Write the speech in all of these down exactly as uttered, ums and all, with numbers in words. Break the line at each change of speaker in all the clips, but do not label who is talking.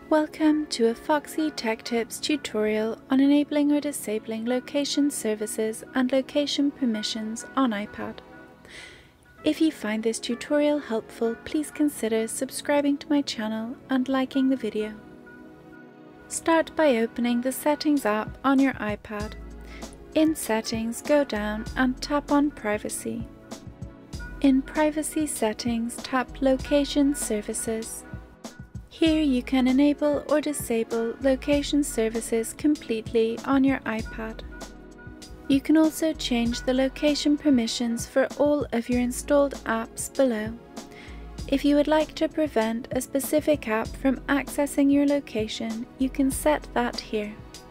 Welcome to a Foxy Tech Tips tutorial on enabling or disabling location services and location permissions on iPad. If you find this tutorial helpful, please consider subscribing to my channel and liking the video. Start by opening the Settings app on your iPad. In Settings, go down and tap on Privacy. In Privacy Settings, tap Location Services. Here you can enable or disable location services completely on your iPad. You can also change the location permissions for all of your installed apps below. If you would like to prevent a specific app from accessing your location, you can set that here.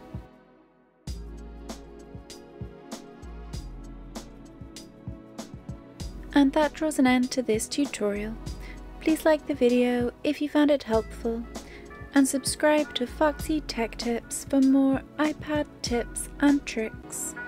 And that draws an end to this tutorial. Please like the video if you found it helpful, and subscribe to Foxy Tech Tips for more iPad tips and tricks.